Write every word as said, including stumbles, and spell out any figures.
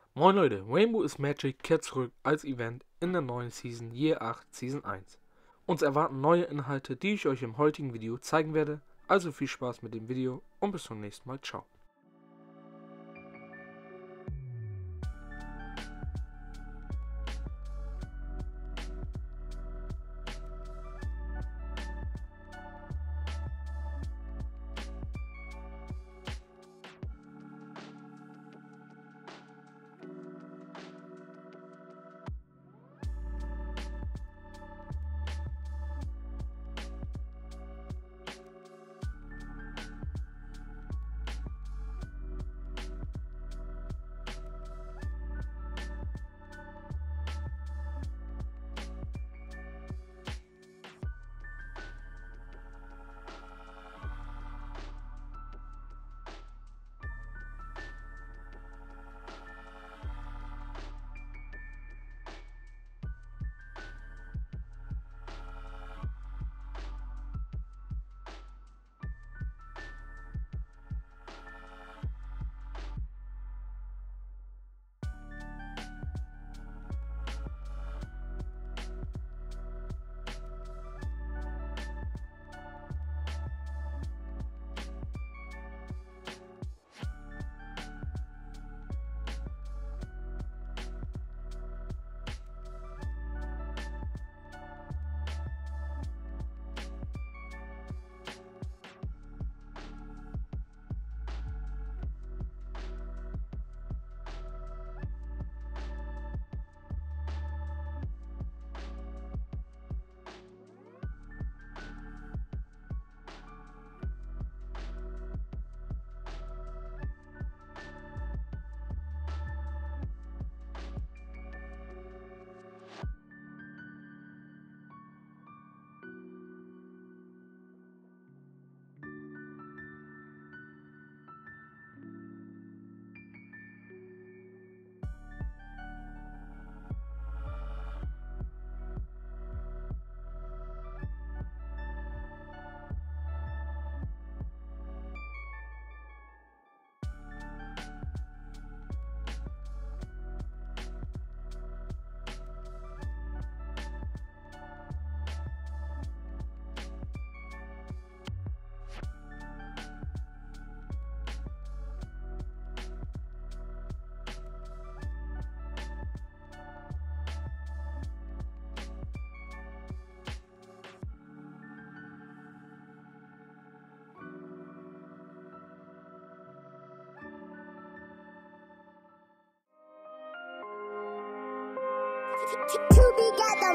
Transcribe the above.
Moin Leute, Rainbow is Magic kehrt zurück als Event in der neuen Season Year acht Season eins. Uns erwarten neue Inhalte, die ich euch im heutigen Video zeigen werde, also viel Spaß mit dem Video und bis zum nächsten Mal, ciao. To be gathered.